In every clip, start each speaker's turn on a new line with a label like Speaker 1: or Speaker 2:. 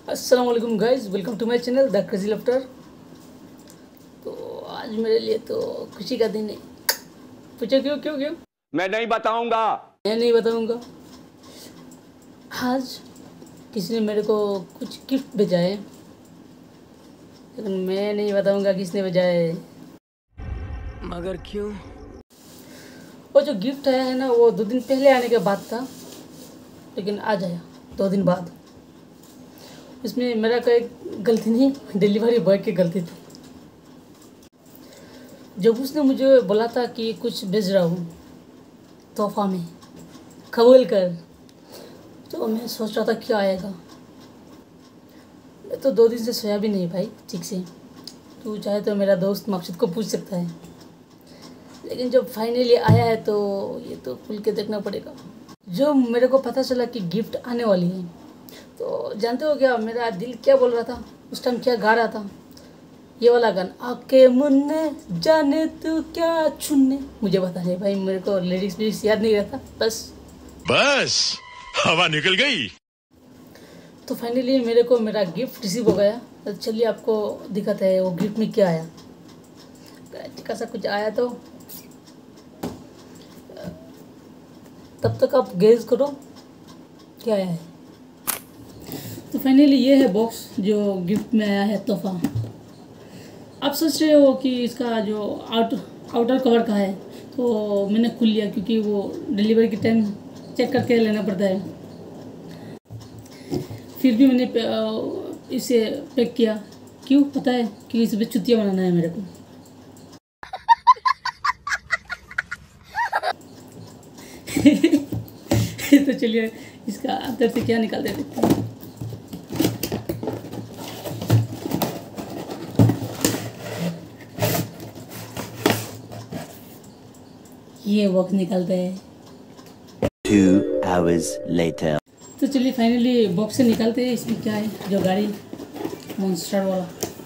Speaker 1: अस्सलाम वालेकुम guys, welcome to my channel the crazy laughter. तो आज मेरे लिए तो खुशी का दिन है। पूछो क्यों क्यों क्यों?
Speaker 2: मैं नहीं बताऊंगा।
Speaker 1: मैं नहीं बताऊंगा। आज किसी ने मेरे को कुछ गिफ्ट भेजा है, लेकिन मैं नहीं बताऊंगा किसने भेजा है।
Speaker 3: मगर क्यों?
Speaker 1: वो जो गिफ्ट आया है ना, वो 2 दिन पहले आने के बाद था, लेकिन आज आया 2 दिन बाद। इसमें मेरा कोई गलती नहीं, डिलीवरी बॉय की गलती थी। जब उसने मुझे बोला था कि कुछ भेज रहा हूँ तोहफा में, कबूल कर, तो मैं सोच रहा था क्या आएगा। मैं तो 2 दिन से सोया भी नहीं भाई ठीक से। तू चाहे तो मेरा दोस्त मकसद को पूछ सकता है, लेकिन जब फाइनली आया है तो ये तो खुल के देखना पड़ेगा। जो मेरे को पता चला कि गिफ्ट आने वाली है, तो जानते हो क्या मेरा दिल क्या बोल रहा था उस टाइम, क्या गा रहा था? ये वाला गाना, आके मुन्ने जाने तू क्या छुन्ने। मुझे पता नहीं भाई, मेरे को लिरिक्स याद नहीं रहता। बस
Speaker 4: हवा निकल गई।
Speaker 1: तो फाइनली मेरे को मेरा गिफ्ट रिसीव हो गया। तो चलिए आपको दिखाते हैं वो गिफ्ट में क्या आया। टिका सा कुछ आया, तो तब तक आप गेस करो क्या आया है। तो फाइनली ये है बॉक्स जो गिफ्ट में आया है, तोहफा। आप सोच रहे हो कि इसका जो आउटर कवर का है, तो मैंने खुल लिया क्योंकि वो डिलीवरी के टाइम चेक करके लेना पड़ता है। फिर भी मैंने इसे पैक किया। क्यों पता है? क्योंकि इस पर चुतिया बनाना है मेरे को। तो चलिए इसका अंदर से क्या निकालते देखते हैं। ये बॉक्स निकालते हैं।
Speaker 5: 2 hours later.
Speaker 1: तो चलिए फाइनली बॉक्स से निकालते हैं इसमें क्या है। जो गाड़ी मॉन्स्टर वाला,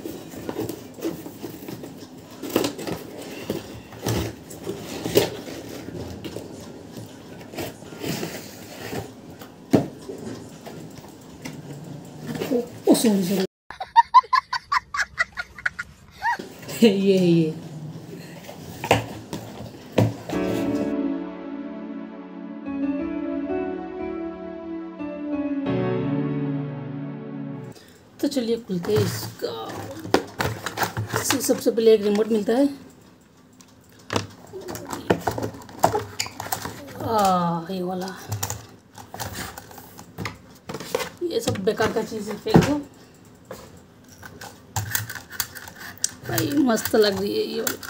Speaker 1: ओ सॉरी ये है ये। तो चलिए खुलते हैं इसका। सबसे पहले एक रिमोट मिलता है। ये वाला, ये सब बेकार का चीज़ है, फेंक दो भाई। मस्त लग रही है ये वाला।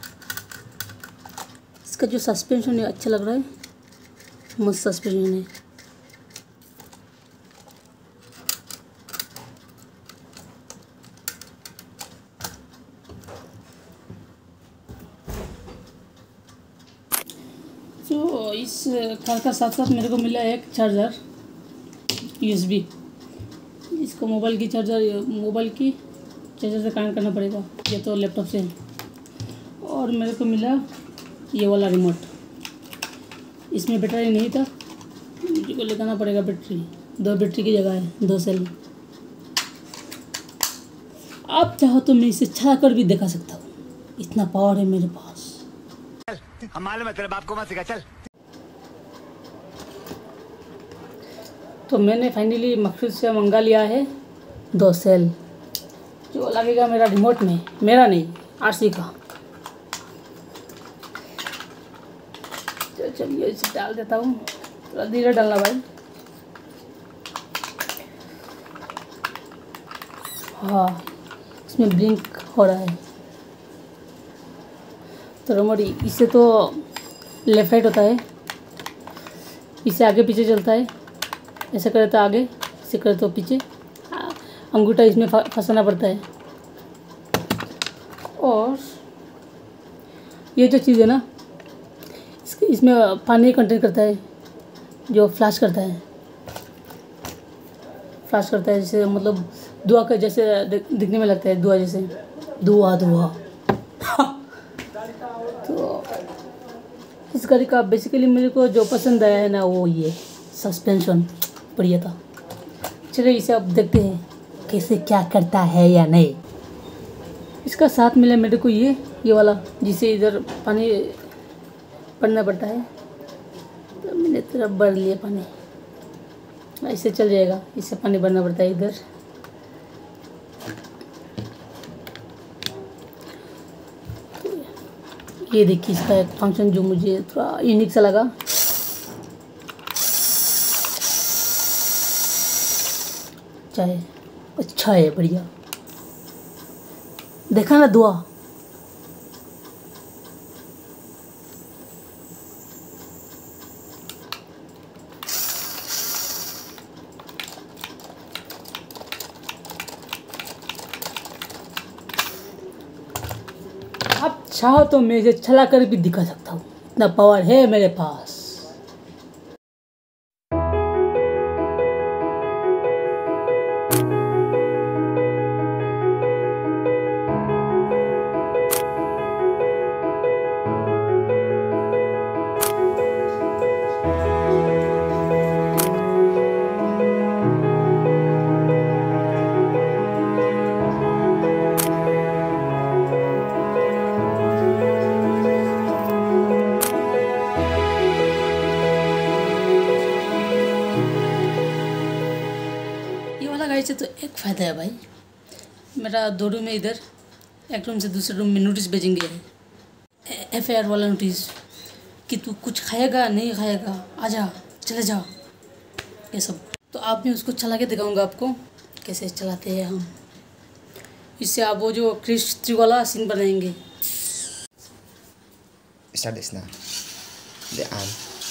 Speaker 1: इसका जो सस्पेंशन है अच्छा लग रहा है, मस्त सस्पेंशन है। तो इस कार का साथ साथ मेरे को मिला एक चार्जर USB। इसको मोबाइल की चार्जर से कनेक्ट करना पड़ेगा, ये तो लैपटॉप से है। और मेरे को मिला ये वाला रिमोट। इसमें बैटरी नहीं था, मुझे को लगाना पड़ेगा बैटरी। 2 बैटरी की जगह है 2 सेल। आप चाहो तो मैं इसे छा कर भी दिखा सकता हूँ, इतना पावर है मेरे पास।
Speaker 3: हमारे मतलब आपको मत सिखा, चल।
Speaker 1: तो मैंने फाइनली मकसद से मंगा लिया है 2 सेल, जो लगेगा मेरा रिमोट में, मेरा नहीं RC का। चलिए इसे डाल देता हूँ, थोड़ा धीरे डालना भाई। हाँ, इसमें ब्लिंक हो रहा है। तो रिमोट इससे तो लेफ्ट राइट होता है, इससे आगे पीछे चलता है। ऐसे करे तो आगे, ऐसे करे तो पीछे। अंगूठा इसमें फंसाना पड़ता है। और ये जो चीज़ है ना, इसमें पानी कंटेन करता है, जो फ्लैश करता है। जैसे मतलब धुआं का जैसे दिखने में लगता है, धुआं जैसे, धुआं। तो इस गाड़ी का बेसिकली मेरे को जो पसंद आया है ना, वो ये सस्पेंशन बढ़िया था। चलिए इसे अब देखते हैं कैसे क्या करता है या नहीं। इसका साथ मिला मेरे को ये वाला, जिसे इधर पानी भरना पड़ता है, तो मैंने तरफ भर लिया पानी। ऐसे चल जाएगा, इससे पानी भरना पड़ता है इधर। ये देखिए इसका एक फंक्शन जो मुझे थोड़ा यूनिक सा लगा। चाहे अच्छा है, बढ़िया। देखा ना दुआ। आप चाहो तो मैं इसे चला कर भी दिखा सकता हूँ, इतना पावर है मेरे पास। से तो एक फ़ायदा है भाई, मेरा 2 रूम में इधर, एक रूम से दूसरे रूम में नोटिस भेजेंगे, FIR वाला नोटिस कि तू कुछ खाएगा नहीं खाएगा, आजा चले जा, ये सब। तो आप मैं उसको चला के दिखाऊंगा आपको कैसे चलाते हैं हम। इससे आप वो जो क्रिश 3 वाला सीन बनाएंगे।
Speaker 2: Start this now. The arm.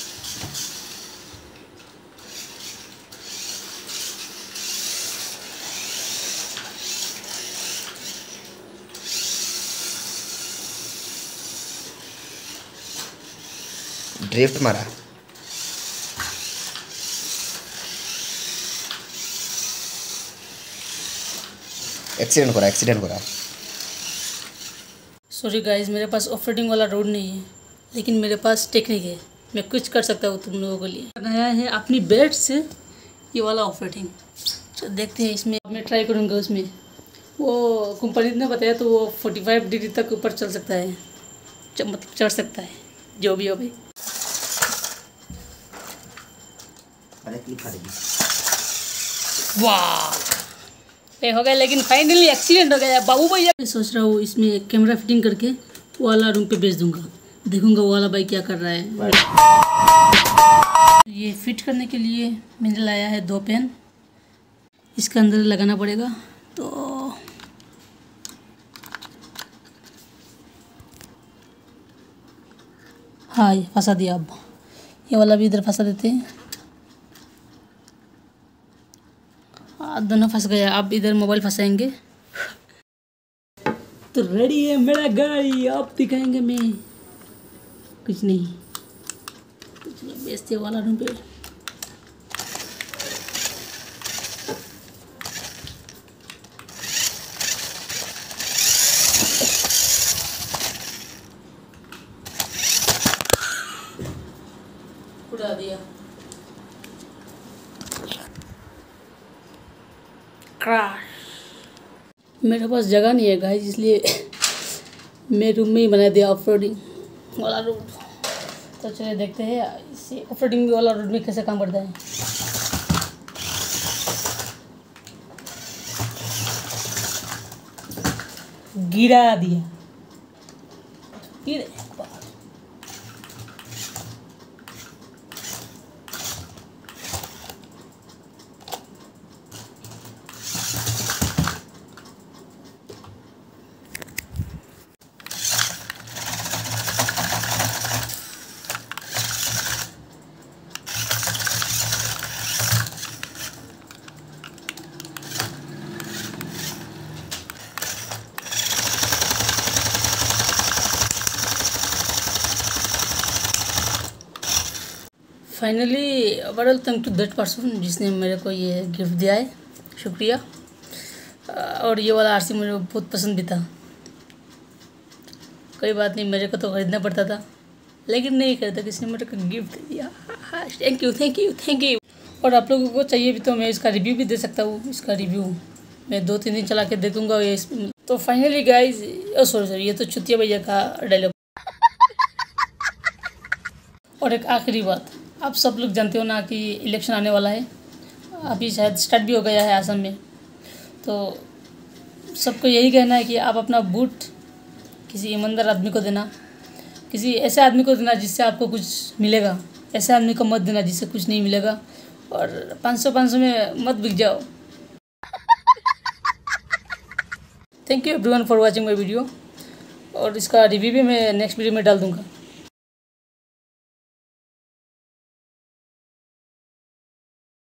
Speaker 2: Drift मारा। एक्सीडेंट करा।
Speaker 1: सॉरी गाइस, मेरे पास ऑफ रोडिंग वाला रोड नहीं है, लेकिन मेरे पास टेक्निक है, मैं कुछ कर सकता हूँ तुम लोगों के लिए। नया है अपनी बेड से ये वाला ऑफ रोडिंग, तो देखते हैं इसमें। मैं ट्राई करूँगा उसमें। वो कंपनी ने बताया तो वो 45 डिग्री तक ऊपर चल सकता है, मतलब चढ़ सकता है, जो भी हो भाई। वाह, ये हो गया, लेकिन फाइनली एक्सीडेंट हो गया बाबू भैया। मैं सोच रहा हूँ इसमें कैमरा फिटिंग करके वो वाला रूम पे भेज दूंगा, देखूंगा वो वाला भाई क्या कर रहा है। ये फिट करने के लिए मैंने लाया है 2 पेन, इसके अंदर लगाना पड़ेगा। तो हाँ, ये फंसा दिया। अब ये वाला भी इधर फंसा देते हैं। दोनों फंस गया। अब इधर मोबाइल फंसाएंगे तो रेडी है मेरा गाड़ी। अब दिखाएंगे मैं कुछ नहीं, तो चलो बेचते वाला रूम पे। उड़ा दिया। मेरे पास जगह नहीं है गाइस, इसलिए मैं रूम में ही बना दिया ऑफ रोडिंग वाला रूट। तो चलिए देखते हैं इसे ऑफ रोडिंग वाला रूट में कैसे काम करता है। गिरा दिया, गिरे। फाइनली बड़ा थैंक टू दैट पर्सन जिसने मेरे को ये गिफ्ट दिया है, शुक्रिया। और ये वाला RC मुझे बहुत पसंद भी था। कोई बात नहीं, मेरे को तो ख़रीदना पड़ता था, लेकिन नहीं खरीदा, किसी ने मेरे को गिफ्ट दिया। Thank you. और आप लोगों को चाहिए भी तो मैं इसका रिव्यू भी दे सकता हूँ। इसका रिव्यू मैं 2-3 दिन चला के देखूंगा ये तो फाइनली गाइज, सॉरी ये तो चुतिया भैया का डायलॉग। और एक आखिरी बात, आप सब लोग जानते हो ना कि इलेक्शन आने वाला है, अभी शायद स्टार्ट भी हो गया है असम में। तो सबको यही कहना है कि आप अपना वोट किसी ईमानदार आदमी को देना, किसी ऐसे आदमी को देना जिससे आपको कुछ मिलेगा, ऐसे आदमी को मत देना जिससे कुछ नहीं मिलेगा। और 500 में मत बिक जाओ। Thank you everyone for watching my video, और इसका रिव्यू भी मैं नेक्स्ट वीडियो में डाल दूँगा।